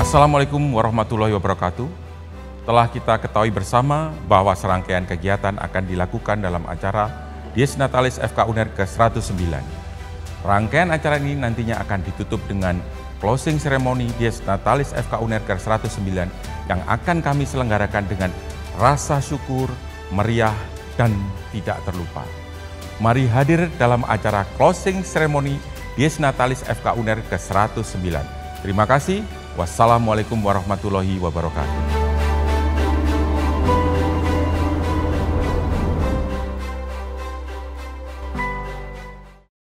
Assalamualaikum warahmatullahi wabarakatuh. Telah kita ketahui bersama bahwa serangkaian kegiatan akan dilakukan dalam acara Dies Natalis FK UNER ke-109. Rangkaian acara ini nantinya akan ditutup dengan closing ceremony Dies Natalis FK UNER ke-109 yang akan kami selenggarakan dengan rasa syukur, meriah, dan tidak terlupa. Mari hadir dalam acara closing ceremony Dies Natalis FK UNER ke-109. Terima kasih. Wassalamualaikum warahmatullahi wabarakatuh.